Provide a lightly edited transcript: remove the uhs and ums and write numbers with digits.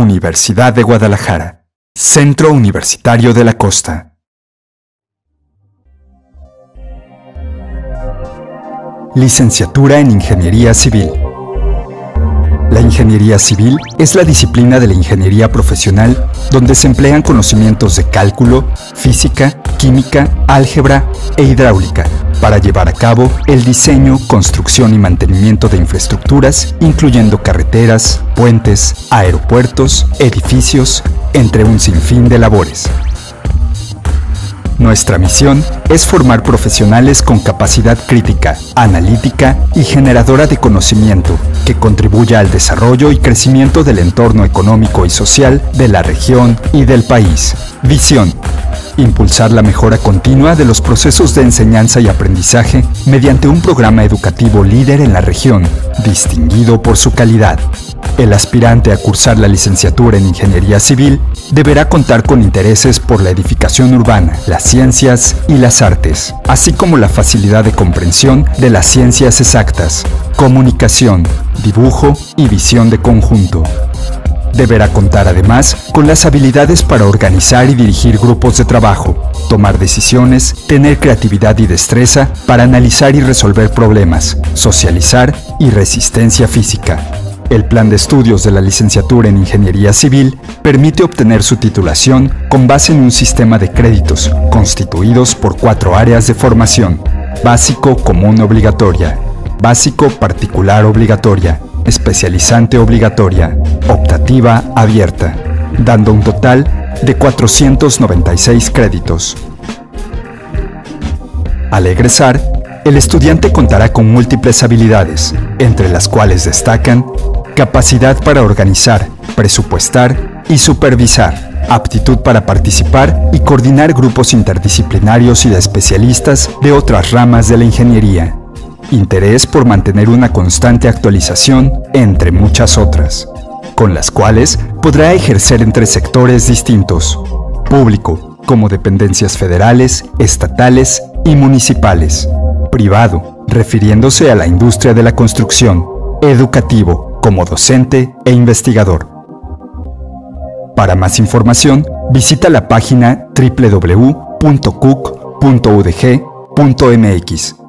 Universidad de Guadalajara, Centro Universitario de la Costa. Licenciatura en Ingeniería Civil. La ingeniería civil es la disciplina de la ingeniería profesional donde se emplean conocimientos de cálculo, física, química, álgebra e hidráulica para llevar a cabo el diseño, construcción y mantenimiento de infraestructuras, incluyendo carreteras, puentes, aeropuertos, edificios, entre un sinfín de labores. Nuestra misión es formar profesionales con capacidad crítica, analítica y generadora de conocimiento que contribuya al desarrollo y crecimiento del entorno económico y social de la región y del país. Visión: impulsar la mejora continua de los procesos de enseñanza y aprendizaje mediante un programa educativo líder en la región, distinguido por su calidad. El aspirante a cursar la licenciatura en Ingeniería Civil deberá contar con intereses por la edificación urbana, las ciencias y las artes, así como la facilidad de comprensión de las ciencias exactas, comunicación, dibujo y visión de conjunto. Deberá contar además con las habilidades para organizar y dirigir grupos de trabajo, tomar decisiones, tener creatividad y destreza para analizar y resolver problemas, socializar y resistencia física. El plan de estudios de la licenciatura en Ingeniería Civil permite obtener su titulación con base en un sistema de créditos constituidos por 4 áreas de formación: básico común obligatoria, básico particular obligatoria, especializante obligatoria, optativa abierta, dando un total de 496 créditos. Al egresar, el estudiante contará con múltiples habilidades, entre las cuales destacan capacidad para organizar, presupuestar y supervisar, aptitud para participar y coordinar grupos interdisciplinarios y de especialistas de otras ramas de la ingeniería, interés por mantener una constante actualización, entre muchas otras, con las cuales podrá ejercer entre sectores distintos: público, como dependencias federales, estatales y municipales; privado, refiriéndose a la industria de la construcción; educativo, como docente e investigador. Para más información, visita la página www.cuc.udg.mx.